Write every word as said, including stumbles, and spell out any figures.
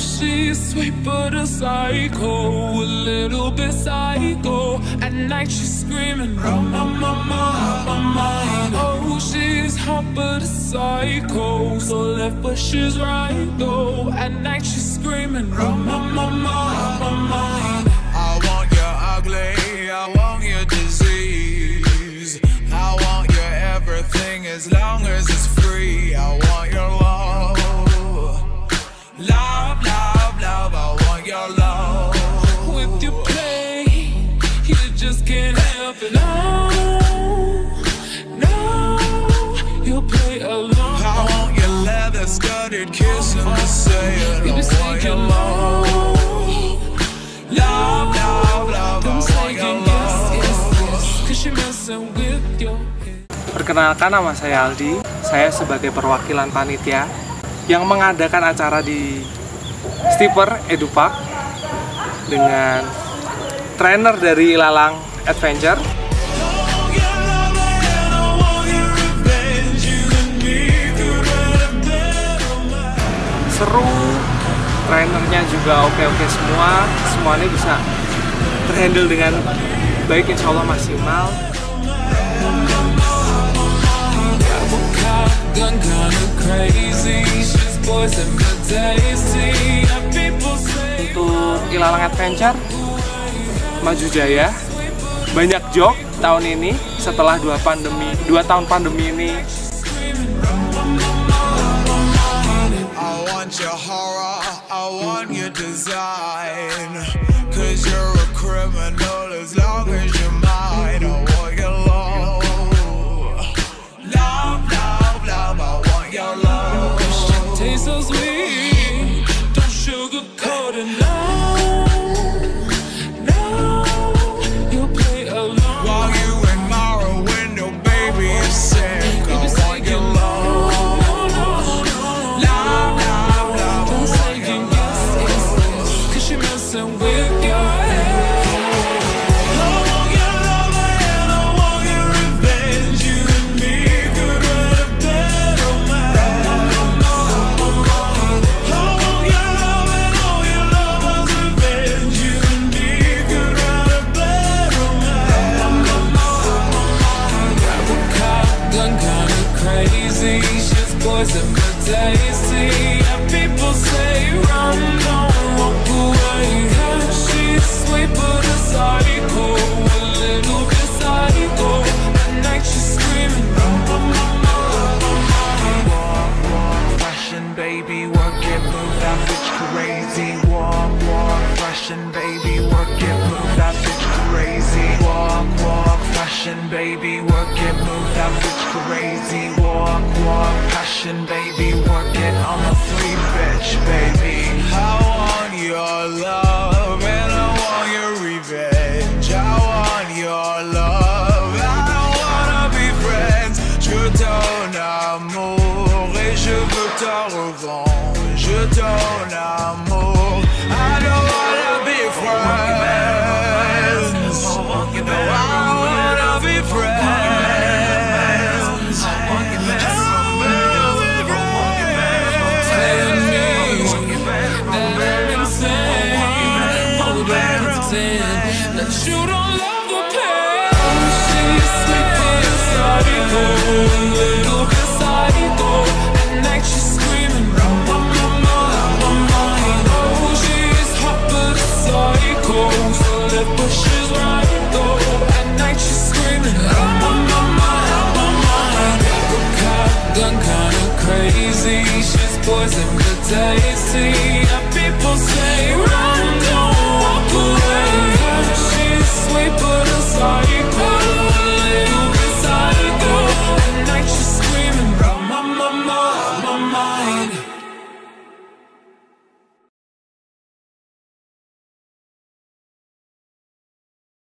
she's sweet but a psycho, a little bit psycho. At night she's screaming, round my mama, my mind. Oh, she's hot but a psycho, so left but she's right though. At night she's screaming, round my mama, my mind. I want you ugly, I want you disease, I want your everything as long as it's free. I want your love, love, love, love. I want your love. With your play, you just can't help it. No, no, you'll play along. I want your leather skirted kiss and the saying, I want your love, love, love, love. I want your love. Cause you're messing with your head. Perkenalkan, nama saya Aldi. Saya sebagai perwakilan panitia yang mengadakan acara di Stiper Edupark dengan trainer dari Ilalang Adventure. Seru, trainernya juga oke-oke semua, semuanya bisa terhandle dengan baik, insya Allah maksimal. Untuk Ilalang Adventure maju jaya, banyak jok tahun ini setelah dua pandemi, dua tahun pandemi ini. I want your horror, I want your design, cause you're a criminal as long as you're mine. I want your love, love, love, love. I want your love. Tastes so sweet, don't sugarcoat it, no, no, you'll play along. While you in my window, baby, it's sick. I want your love, love, love, love. Don't say you yes, yes, yes, cause you're messing with your head. I want your love and I want your revenge. You and me could write a better man. I want your love and all your lovers' revenge. You and me could write a better man. Grab a cop, gun kinda crazy, shit's poison but tasty. And people say run, don't walk away. Cause she's sweet but a psycho, a little bit psycho. At night she's screaming, run, run, run, run, run, run. Walk, walk, fashion, baby, work it, move that bitch crazy. Walk, walk, fashion, baby, work it, move that bitch crazy. Walk, walk, fashion, baby, work it, move that bitch crazy. Walk, walk, passion, baby, work it. I'm a free bitch, baby. I want your love and I want your revenge. I want your love, I don't wanna be friends. Je ton amour et je veux ta revanche. Je ton amour, I don't wanna be friends. No, I wanna be friends. That you don't love the pain. Oh, she's sweet but a psycho,